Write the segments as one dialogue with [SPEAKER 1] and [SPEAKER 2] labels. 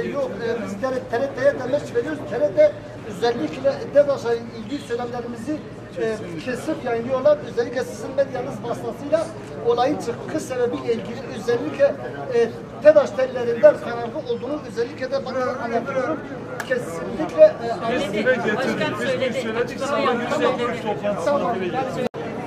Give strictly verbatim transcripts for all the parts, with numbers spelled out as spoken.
[SPEAKER 1] yok e, biz T R T'ye demeç veriyoruz. T R T özellikle DEDAŞ'a ilgili söylemlerimizi e, kesip yayınlıyorlar. Özellikle sizin medyanız vasıtasıyla olayın çıkış sebebiyle ilgili özellikle e, DEDAŞ tellerinden kaynaklı olduğunu özellikle de bana anlatıyorum. Kesinlikle e,
[SPEAKER 2] Biz dile getirdik, biz bir söyledik, sana yüz elli toplantısına dile getirdik.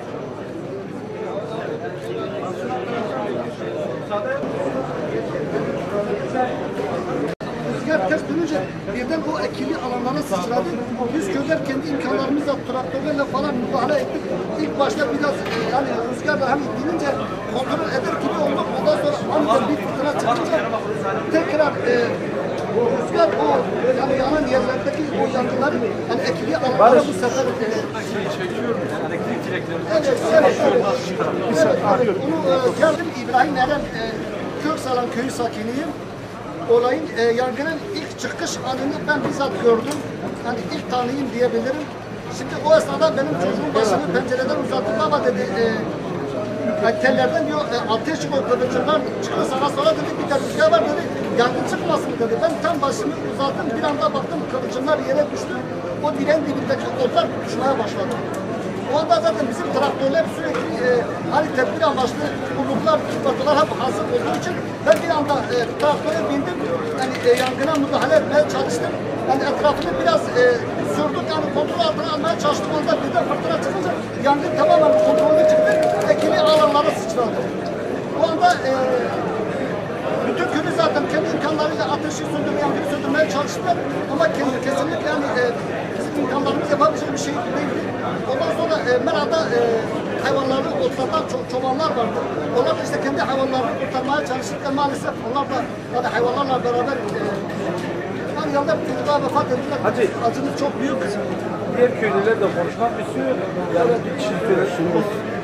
[SPEAKER 1] Rüzgar ters dönünce birden o ekili alanlara sıçradı. Biz köyler kendi imkanlarımızla traktörlerle falan müdahale ettik. İlk başta biraz e, yani rüzgarla hani dinince kontrol eder gibi olduk. Ondan sonra aniden bir fırtına çıkınca tekrar e, rüzgar o yani yanan yerlerdeki o yangınları hani ekili alanlara bu sefer e,
[SPEAKER 2] Çekiyorum, elektrik direkleri.
[SPEAKER 1] evet, evet, evet. Evet, evet. Onu e, geldim İbrahim Eren e, Köksalan köyü sakiniyim. Olayın e, yangının ilk çıkış anını ben bizzat gördüm. Hani ilk tanıyayım diyebilirim. Şimdi o esnada benim çocuğum başını pencereden uzattı ama dedi e, yani tellerden diyor e, ateş o kılıcımlar çıktı sağa sola dedi bir de rüzgar var dedi yangın çıkmasın dedi. Ben tam başımı uzattım bir anda baktım kılıcımlar yere düştü. O direğin dibindeki otlar uçmaya başladı. O anda zaten bizim traktörler sürekli e, hani tedbir amaçlı kulluklar, kulluklar hep hazır olduğu için ben bir anda e, traktöre bindim. Yani e, yangına müdahale etmeye çalıştım. Yani etrafını biraz e, sürdük yani kontrol altına almaya çalıştım. Onda birden fırtına çıkınca yangın tamamen kontrolü çıktı. Ekili alanlara sıçradı. O anda e, bütün köyü zaten kendi imkanlarıyla ateşi söndürmeye, yangını söndürmeye çalıştılar. Ama kendi, kesinlikle yani e, bizim imkanlarımız yapabileceği bir şey değildi. Ondan sonra e, Mera'da e, hayvanları otlatan ço çobanlar vardı. Onlar da işte kendi hayvanlarını kurtarmaya çalışırken maalesef onlar da yani hayvanlarla beraber e, yani yanında çocuklar vefat ettiler.
[SPEAKER 3] Hadi.
[SPEAKER 1] Acımız çok büyük.
[SPEAKER 3] Diğer köylülerle konuşmak istiyor. Yani bir kişi söylesin.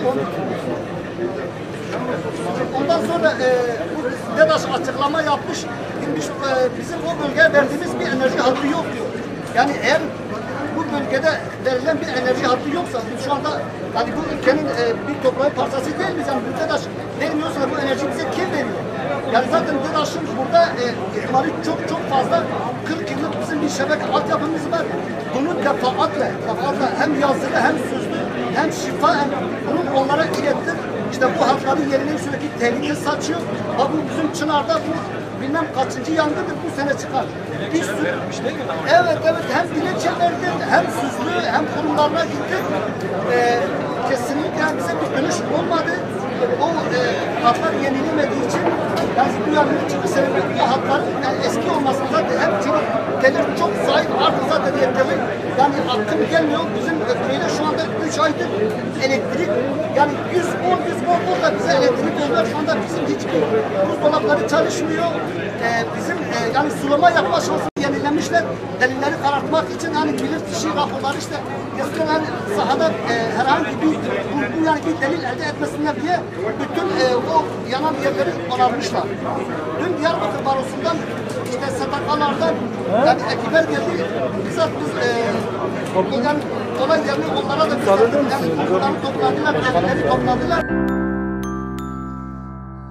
[SPEAKER 1] Ondan sonra e, DEDAŞ açıklama yapmış. Demiş, e, bizim o bölgeye verdiğimiz bir enerji hattı yok diyor. Yani eğer bu bölgede verilen bir enerji hattı yoksa biz şu anda hani bu ülkenin e, bir toprağın parçası değil miyiz? Yani bu DEDAŞ vermiyorsa bu enerji bize kim veriyor? Yani zaten DEDAŞ'ın burada e, ihtimali çok çok fazla. kırk yıllık bizim bir şebeke altyapımız var. Bunu defaatle, defaatle hem yazılı hem sözlü hem şifaen bunu onlara ilettim. İşte bu hatların yerine sürekli tehlike saçıyor. Ha bu bizim Çınar'da bu bilmem kaçıncı yangındır bu sene çıkar. Bir sürü, evet evet hem dilekçe verdik hem süzlü hem kurumlarına gittik. Ee, kesinlikle bize bir dönüş olmadı. O e, hatlar yenilemediği için yani bu yangının çıkış sebebi o hatların yani eski olmasında zaten hem çok gelir çok zayıf artık zaten yeterli. Yani akım gelmiyor. Bizim köyde şu anda üç aydır elektrik yani yüz on yüz on burada bize elektrik veriyor. Şu anda bizim hiçbir buzdolapları çalışmıyor. Ee, bizim e, yani sulama yapma şansı yenilemişler. Delilleri karartmak için hani bilir kişi raporları işte eskiden hani sahada e, herhangi bir bu yani bir delil elde etmesinler diye bütün e, o yanan yerleri onarmışlar. Dün Diyarbakır Barosu'ndan işte S T K'lardan yani ekipler geldi. Bizzat biz e, yani olay yerini onlara da bizzat yani topladılar, delilleri topladılar.